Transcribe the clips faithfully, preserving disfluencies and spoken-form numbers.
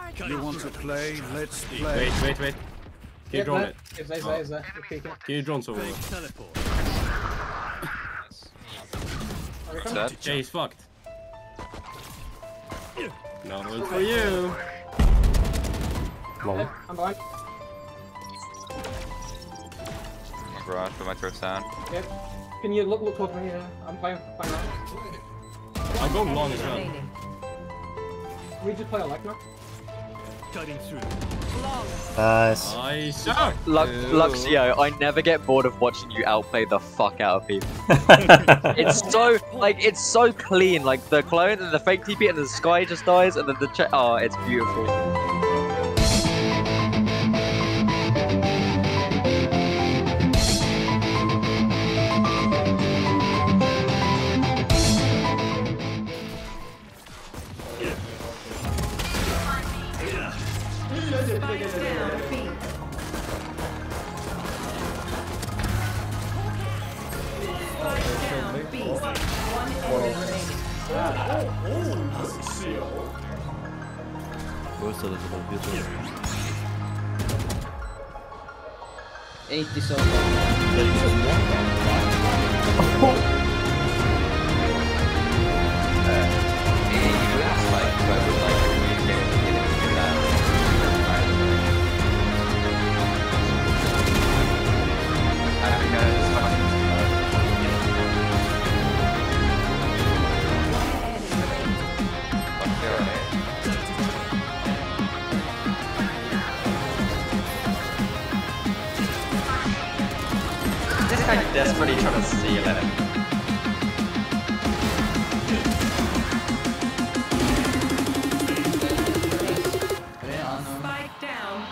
You want to play? Let's play. Wait, wait, wait. Can you drone it? Is there, is there, is there. Can you drone someone? Teleport. Dead. Yeah, he's fucked. No one for you. Long. I'm behind. My garage, but my throat's down. Yep. Can you look look towards me? Yeah. I'm fine. Fine now. I'm going long as well. Remaining. Can we just play a leg now? Cutting through. Nice. Nice. Lux, Luxio, I never get bored of watching you outplay the fuck out of people. It's so, like, it's so clean. Like, the clone and the fake T P and the sky just dies and then the ch- oh, it's beautiful. eighty so This guy desperately trying to steal it. Spike down B.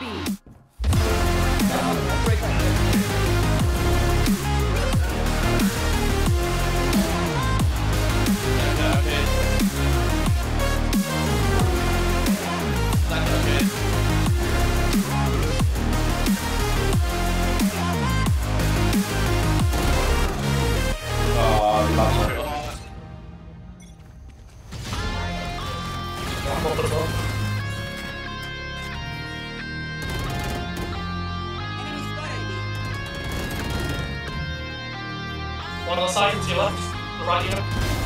One on the side to your left, the right here.